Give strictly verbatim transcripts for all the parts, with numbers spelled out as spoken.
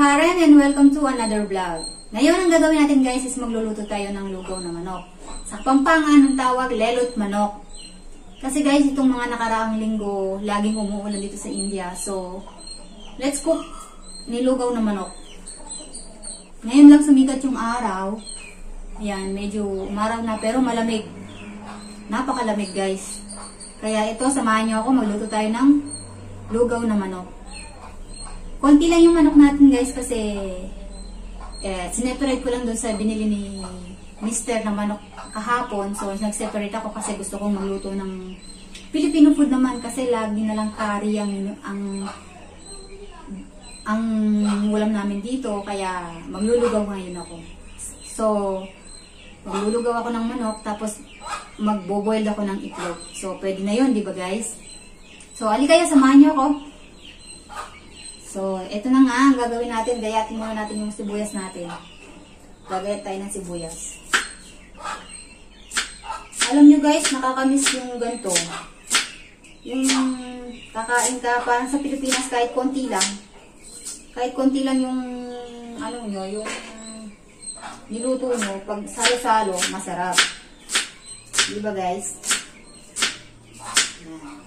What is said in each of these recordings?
Karen and welcome to another vlog. Ngayon ang gagawin natin guys is magluluto tayo ng lugaw na manok. Sa Pampangan ang tawag lelot manok. Kasi guys itong mga nakaraang linggo laging umuulan dito sa India. So let's cook nilugaw na manok. Ngayon lang sumikat yung araw. Ayan, medyo umaraw na pero malamig. Napakalamig guys. Kaya ito samahan nyo ako magluto tayo ng lugaw na manok. Konti lang yung manok natin guys kasi eh, sineparate ko lang doon sa binili ni Mister na manok kahapon. So nag-separate ako kasi gusto kong magluto ng Filipino food naman kasi lagi na lang curry ang, ang, ang ulam namin dito. Kaya maglulugaw ngayon ako. So maglulugaw ako ng manok tapos magbo-boil ako ng itlog. So pwede na yun, di ba guys? So ali kayo, samahan nyo ako. So, ito na nga ang gagawin natin. Gayatin muna natin yung sibuyas natin. Gagayat tayo ng sibuyas. Alam nyo guys, nakakamiss yung ganito. Yung kakain ka, parang sa Pilipinas kahit konti lang. Kahit konti lang yung, ano nyo, yung niluto nyo. Pag salo-salo, masarap. Diba guys? Yan.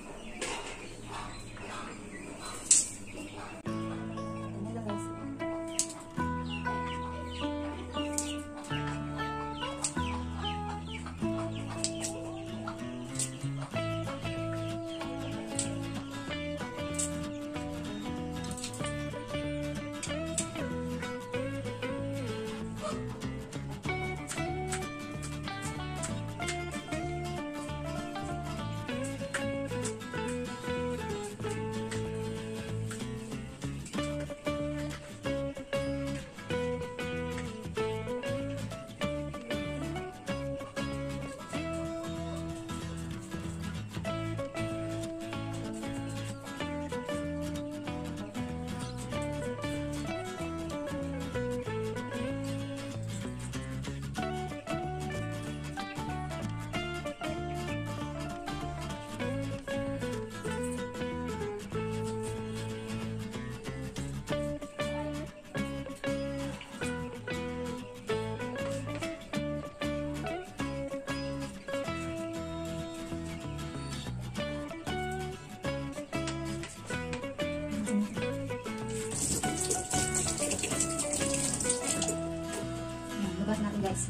Bukas natin guys.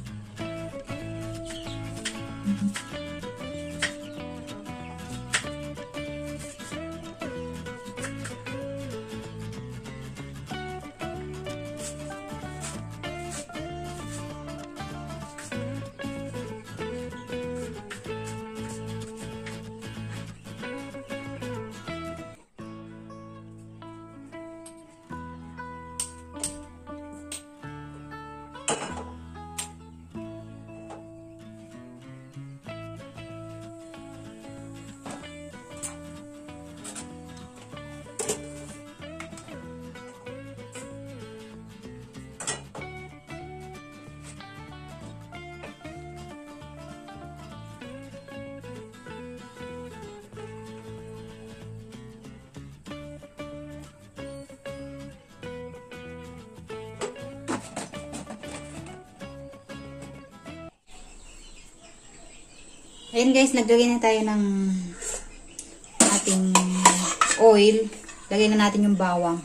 Ayan guys, naglagay na tayo ng ating oil. Lagay na natin yung bawang.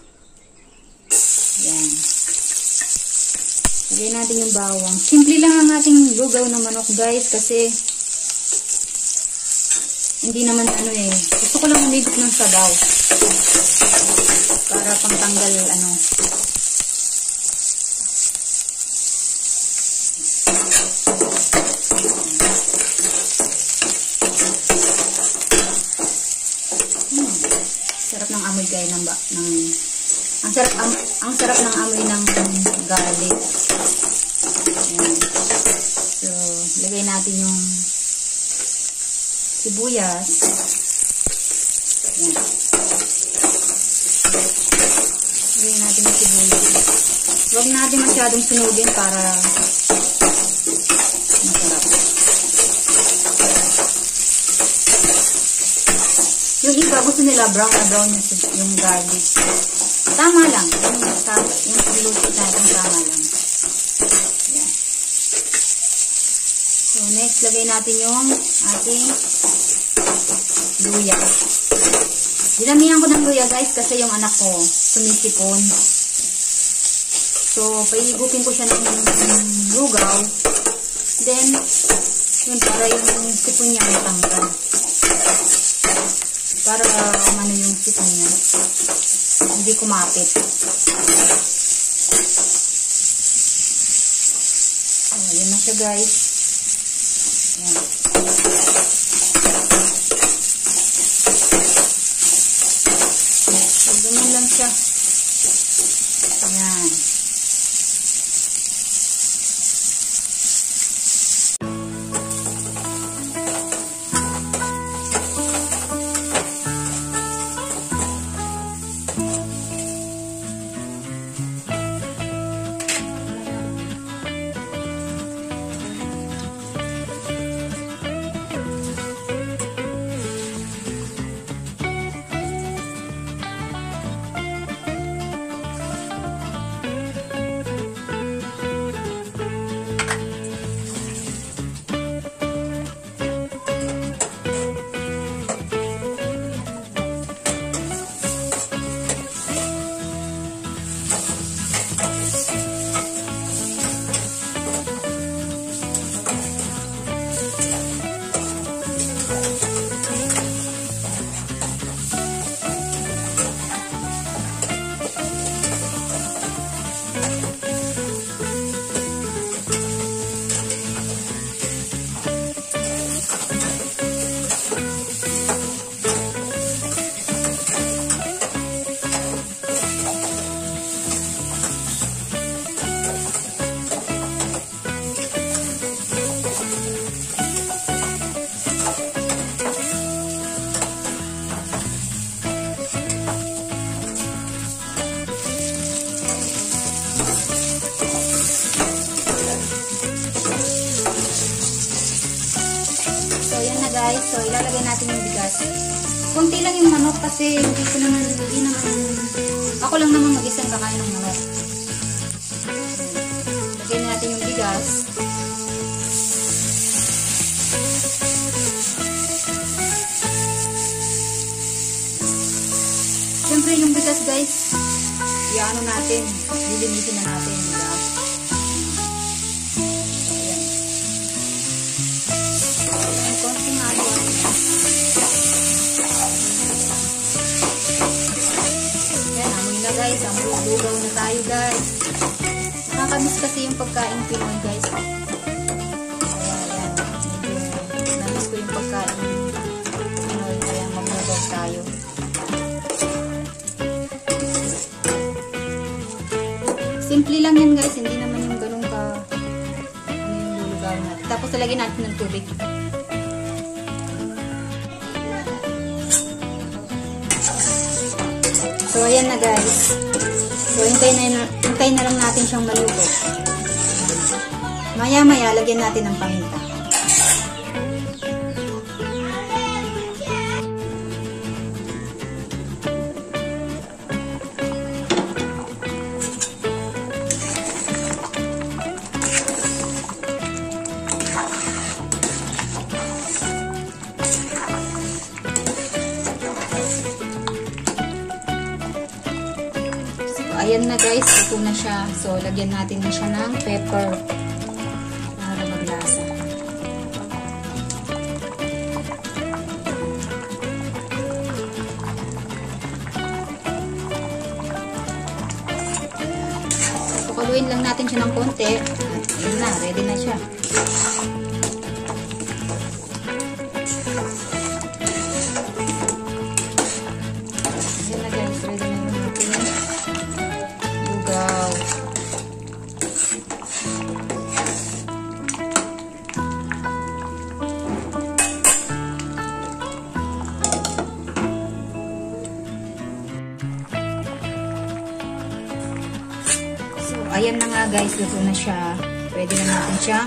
Ayan. Lagay natin yung bawang. Simple lang ang ating lugaw na manok guys kasi hindi naman ano eh. Gusto ko lang umigop ng sabaw. Para pangtanggal ano. Sarap ng amoy guys ng, ng ang sarap ang, ang sarap ng amoy ng garlic. Ayan. So, lagay natin yung sibuyas. Ayan. Lagay natin yung sibuyas. Huwag natin masyadong sunugin para masarap. Yung iba gusto nila brown na brown yung garlic. Tama lang. Yung, yung pagluluto natin, tama lang. Yan. So, next, lagay natin yung ating luya. Dinamihan ko ng luya, guys, kasi yung anak ko sumisipon. So, paigupin ko siya ng lugaw. Then, yun, para yung sipon niya matanggal. Para uh, ano yung sipon niya. Hindi kumapit. So, yun na siya, guys. Yan. So, ganyan lang siya. Yan. Guys, so ilalagay natin yung bigas. Kunti lang yung manok kasi hindi ko naman, hindi naman, ako lang naman mag-isang kakain ng manok. Lagay natin yung bigas. Siyempre yung bigas, guys, iano natin, lilinisin na natin yung bigas. Guys, ang lugaw na tayo, guys. Nakakamiss kasi yung pagkain Pinoy, guys. Kaya, ayan. Medyo namiss ko yung pagkain Pinoy, kaya maglugaw tayo. Simple lang yan, guys. Hindi naman yung ganun ka ano yung lulugaw natin. Tapos talagyan natin ng tubig. So, ayan na, guys. So, hintay na, hintay na lang natin siyang maluto. Maya-maya, lagyan natin ng paminta. Ayan na, guys, ito na siya. So, lagyan natin na siya ng pepper para maglasa. So, pakuloyin lang natin siya ng konti. At ayun na, ready na siya. Ayan na, guys, ready na natin. Lugaw. So, ayan na nga, guys, luto na siya. Pwede na natin siyang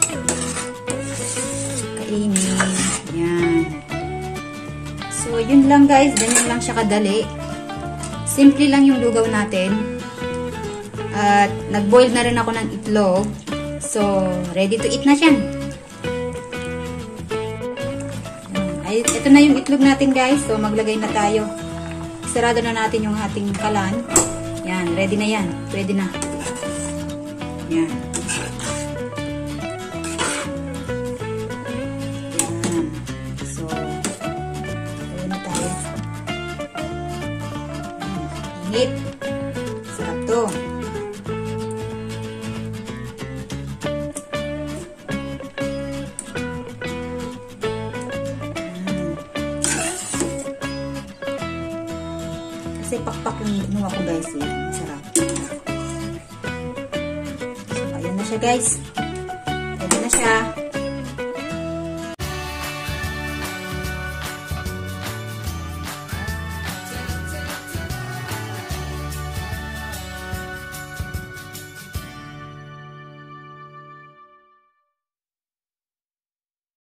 kainin. Yan. So, yun lang, guys. Ganyan lang siya kadali. simple lang yung lugaw natin. At nag-boil na rin ako ng itlog. So, ready to eat na siya. Ay, ito na yung itlog natin guys. So, maglagay na tayo. Sarado na natin yung ating kalan. Yan, ready na yan. Pwede na. Yan. Yan. So, ready na tayo. Hit. Sarap to. Kasi pakpak yung ginawa ko guys eh. Masarap. So, ayan na siya guys. Ayan na siya.